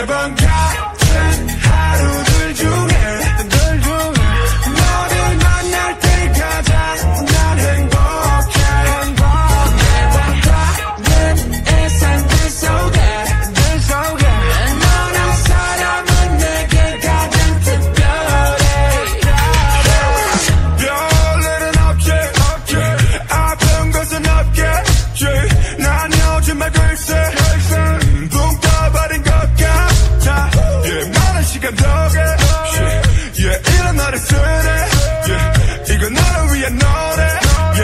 매번 같은 하루들 중에 너를 만날 때까지 난 행복해. 매번 다른 일상들 속에 너란 사람은 내게 가장 특별해. 별일은 없지, 아픈 것은 없겠지. 난 요즘에 글쎄 붕 떠버린 것 같아. 많은 시간 덕에 이런 노래 쓰네. 이건 너를 위한 노래.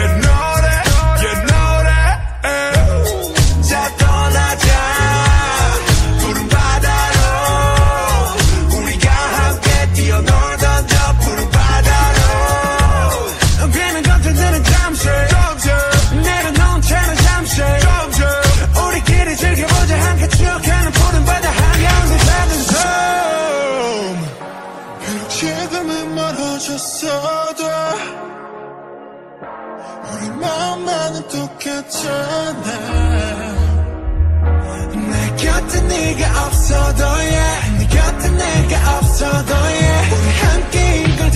자 떠나자 푸른 바다로. 우리가 함께 뛰어놀던 저 푸른 바다로. 괜한 걱정들은 잠시 내려놓은 채는 잠시 우리끼리 즐겨보자. 함께 추억하는 푸른 바다 한가운데 작은 섬. 비록 지금은 멀어졌어도 우리 마음만은 똑같잖아. 내 곁에 네가 없어도 네 곁에 내가 없어도 우리 함께인 걸 다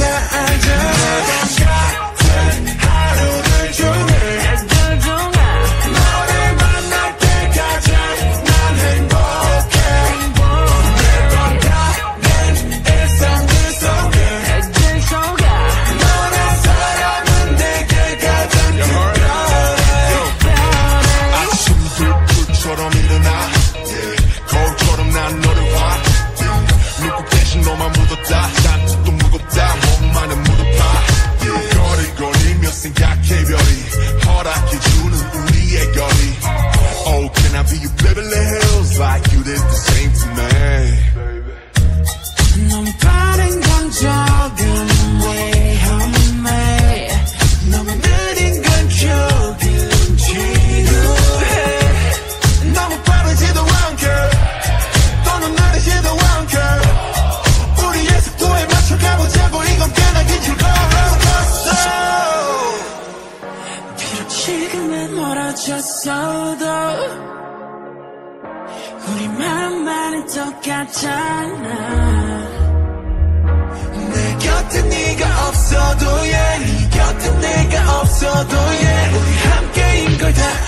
알잖아. 같은 하루들 중에 너를 만날 때까지 난 행복해. 매번 다른 일상들 속에 너란 사람은 내게 가장 특별해. 아침 불빛처럼 일어나 거울처럼 난 너를 봐. 누구 대신 너만 묻었다. 잔뜩도 무겁다. 몸만은 무릎아. 거리거리며 생각해 별이 허락해주는 우리의 거리. Oh, can I be your Beverly Hills like you did the same to me. 너무 빠른 감정은 위험해. 너무 느린 건 조금 지루해. 너무 빠르지도 않게 또는 느리지도 않게 우리의 속도에 맞춰 가보자고. 이건 꽤나긴 즐거웠어. 비록 지금은 멀어졌어도 우리 마음만은 똑같잖아. 내 곁에 네가 없어도 네 곁에 내가 없어도 우리 함께인 걸 다